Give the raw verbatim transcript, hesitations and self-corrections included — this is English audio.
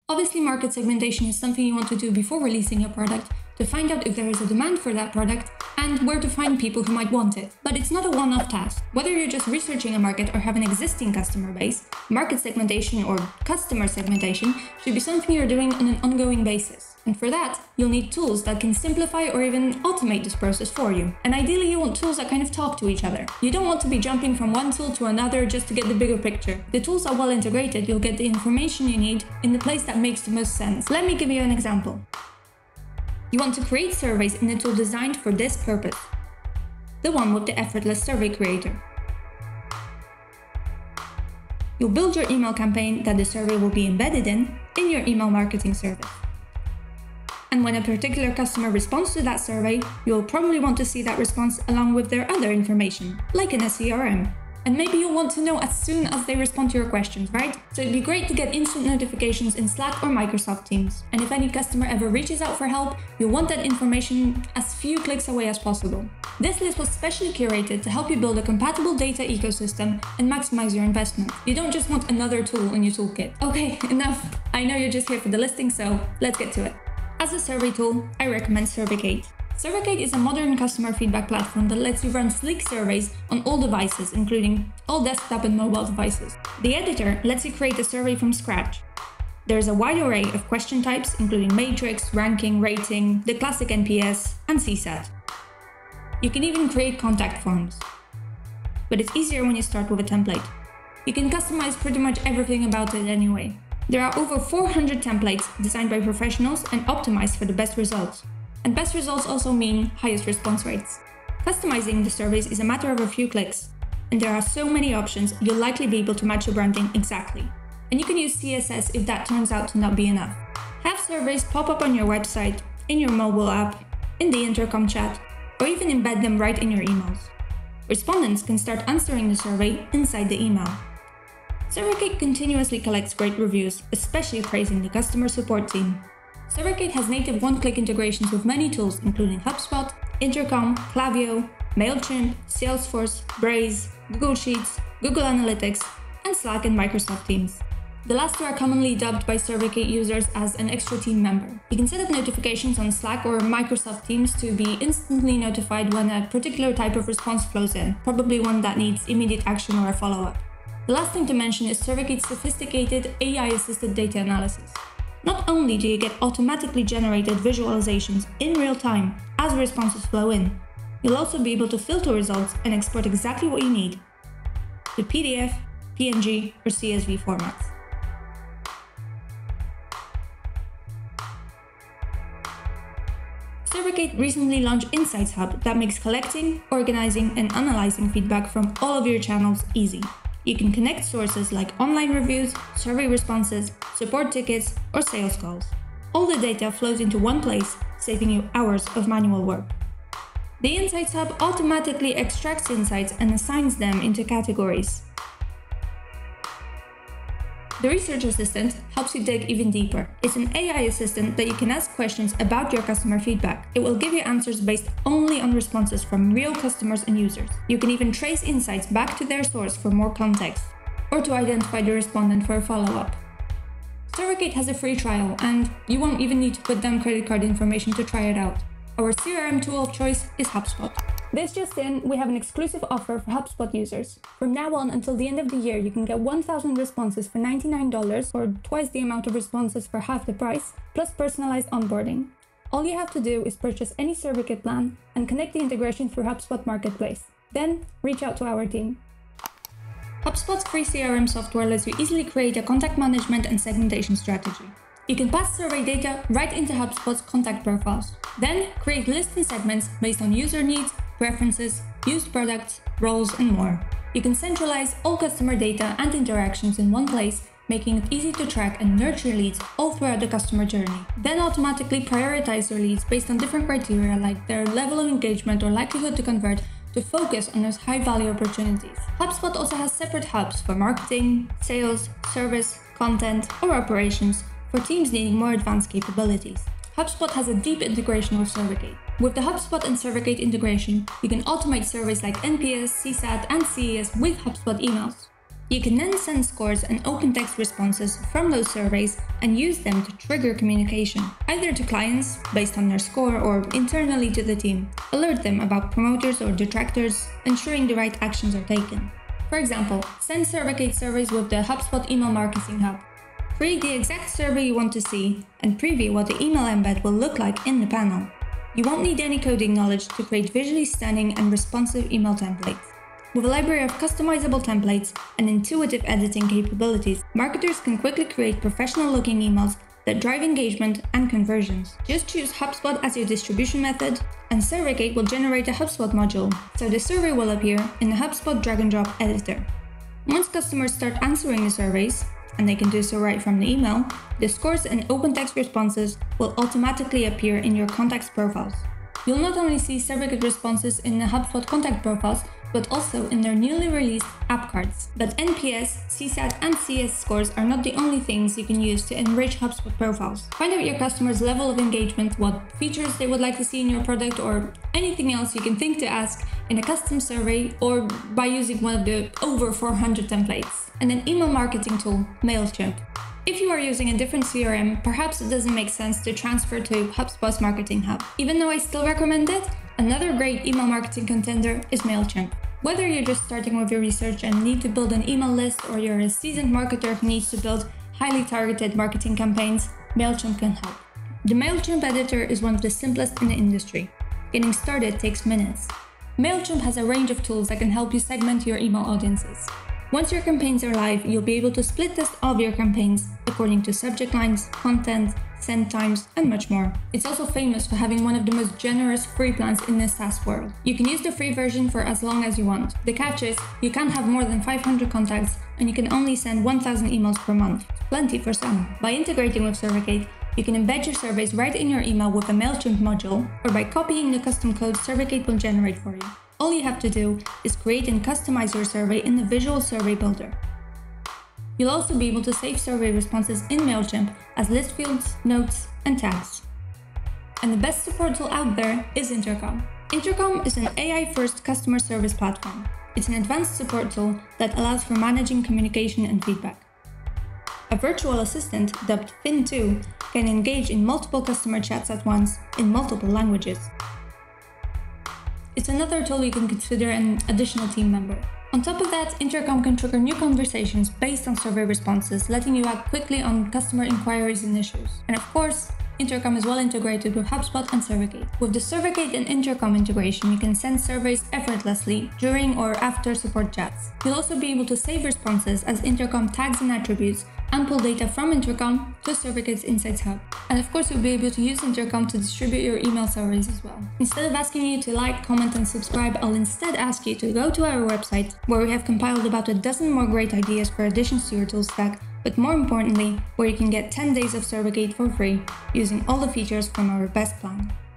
Obviously, market segmentation is something you want to do before releasing your product to find out if there is a demand for that product and where to find people who might want it. But it's not a one-off task. Whether you're just researching a market or have an existing customer base, market segmentation or customer segmentation should be something you're doing on an ongoing basis. And for that, you'll need tools that can simplify or even automate this process for you. And ideally, you want tools that kind of talk to each other. You don't want to be jumping from one tool to another just to get the bigger picture. The tools are well integrated, you'll get the information you need in the place that makes the most sense. Let me give you an example. You want to create surveys in a tool designed for this purpose. The one with the effortless survey creator. You'll build your email campaign that the survey will be embedded in, in your email marketing service. And when a particular customer responds to that survey, you'll probably want to see that response along with their other information, like in a C R M. And maybe you'll want to know as soon as they respond to your questions, right? So it'd be great to get instant notifications in Slack or Microsoft Teams. And if any customer ever reaches out for help, you'll want that information as few clicks away as possible. This list was specially curated to help you build a compatible data ecosystem and maximize your investment. You don't just want another tool in your toolkit. Okay, enough. I know you're just here for the listing, so let's get to it. As a survey tool, I recommend Survicate. Survicate is a modern customer feedback platform that lets you run sleek surveys on all devices, including all desktop and mobile devices. The editor lets you create a survey from scratch. There's a wide array of question types, including matrix, ranking, rating, the classic N P S, and C SAT. You can even create contact forms. But it's easier when you start with a template. You can customize pretty much everything about it anyway. There are over four hundred templates designed by professionals and optimized for the best results. And best results also mean highest response rates. Customizing the surveys is a matter of a few clicks, and there are so many options you'll likely be able to match your branding exactly. And you can use C S S if that turns out to not be enough. Have surveys pop up on your website, in your mobile app, in the intercom chat, or even embed them right in your emails. Respondents can start answering the survey inside the email. Survicate continuously collects great reviews, especially praising the customer support team. Survicate has native one-click integrations with many tools including HubSpot, Intercom, Klaviyo, MailChimp, Salesforce, Braze, Google Sheets, Google Analytics, and Slack and Microsoft Teams. The last two are commonly dubbed by Survicate users as an extra team member. You can set up notifications on Slack or Microsoft Teams to be instantly notified when a particular type of response flows in, probably one that needs immediate action or a follow-up. The last thing to mention is Survicate's sophisticated A I-assisted data analysis. Not only do you get automatically generated visualizations in real time as responses flow in, you'll also be able to filter results and export exactly what you need to P D F, P N G, or C S V formats. Survicate recently launched Insights Hub that makes collecting, organizing, and analyzing feedback from all of your channels easy. You can connect sources like online reviews, survey responses, support tickets, or sales calls. All the data flows into one place, saving you hours of manual work. The Insights Hub automatically extracts insights and assigns them into categories. The Research Assistant helps you dig even deeper. It's an A I assistant that you can ask questions about your customer feedback. It will give you answers based only on responses from real customers and users. You can even trace insights back to their source for more context, or to identify the respondent for a follow-up. Survicate has a free trial, and you won't even need to put down credit card information to try it out. Our C R M tool of choice is HubSpot. This just in, we have an exclusive offer for HubSpot users. From now on until the end of the year, you can get one thousand responses for ninety-nine dollars, or twice the amount of responses for half the price, plus personalized onboarding. All you have to do is purchase any Survicate plan and connect the integration through HubSpot Marketplace. Then, reach out to our team. HubSpot's free C R M software lets you easily create a contact management and segmentation strategy. You can pass survey data right into HubSpot's contact profiles. Then, create lists and segments based on user needs, preferences, used products, roles, and more. You can centralize all customer data and interactions in one place, making it easy to track and nurture leads all throughout the customer journey. Then automatically prioritize your leads based on different criteria like their level of engagement or likelihood to convert, to focus on those high-value opportunities. HubSpot also has separate hubs for marketing, sales, service, content, or operations for teams needing more advanced capabilities. HubSpot has a deep integration with Survicate. With the HubSpot and Survicate integration, you can automate surveys like N P S, C SAT, and C E S with HubSpot emails. You can then send scores and open text responses from those surveys and use them to trigger communication, either to clients based on their score or internally to the team. Alert them about promoters or detractors, ensuring the right actions are taken. For example, send Survicate surveys with the HubSpot Email Marketing Hub. Create the exact survey you want to see and preview what the email embed will look like in the panel. You won't need any coding knowledge to create visually stunning and responsive email templates. With a library of customizable templates and intuitive editing capabilities, marketers can quickly create professional-looking emails that drive engagement and conversions. Just choose HubSpot as your distribution method, and Survicate will generate a HubSpot module, so the survey will appear in the HubSpot drag-and-drop editor. Once customers start answering the surveys, and they can do so right from the email, the scores and open text responses will automatically appear in your contacts profiles. You'll not only see Survicate responses in the HubSpot contact profiles, but also in their newly released app cards. But N P S, C SAT, and C S scores are not the only things you can use to enrich HubSpot profiles. Find out your customers' level of engagement, what features they would like to see in your product, or anything else you can think to ask in a custom survey or by using one of the over four hundred templates. And an email marketing tool, MailChimp. If you are using a different C R M, perhaps it doesn't make sense to transfer to HubSpot's Marketing Hub. Even though I still recommend it, another great email marketing contender is MailChimp. Whether you're just starting with your research and need to build an email list, or you're a seasoned marketer who needs to build highly targeted marketing campaigns, MailChimp can help. The MailChimp editor is one of the simplest in the industry. Getting started takes minutes. MailChimp has a range of tools that can help you segment your email audiences. Once your campaigns are live, you'll be able to split test all of your campaigns according to subject lines, content, send times, and much more. It's also famous for having one of the most generous free plans in the SaaS world. You can use the free version for as long as you want. The catch is, you can't have more than five hundred contacts, and you can only send one thousand emails per month. Plenty for some. By integrating with Survicate, you can embed your surveys right in your email with a MailChimp module, or by copying the custom code Survicate will generate for you. All you have to do is create and customize your survey in the Visual Survey Builder. You'll also be able to save survey responses in MailChimp as list fields, notes, and tags. And the best support tool out there is Intercom. Intercom is an A I-first customer service platform. It's an advanced support tool that allows for managing communication and feedback. A virtual assistant, dubbed Fin two, can engage in multiple customer chats at once in multiple languages. It's another tool you can consider an additional team member. On top of that, Intercom can trigger new conversations based on survey responses, letting you act quickly on customer inquiries and issues. And of course, Intercom is well integrated with HubSpot and Survicate. With the Survicate and Intercom integration, you can send surveys effortlessly during or after support chats. You'll also be able to save responses as Intercom tags and attributes and pull data from Intercom to Survicate's Insights Hub. And of course, you'll be able to use Intercom to distribute your email surveys as well. Instead of asking you to like, comment, and subscribe, I'll instead ask you to go to our website, where we have compiled about a dozen more great ideas for additions to your tool stack, but more importantly, where you can get ten days of Survicate for free, using all the features from our best plan.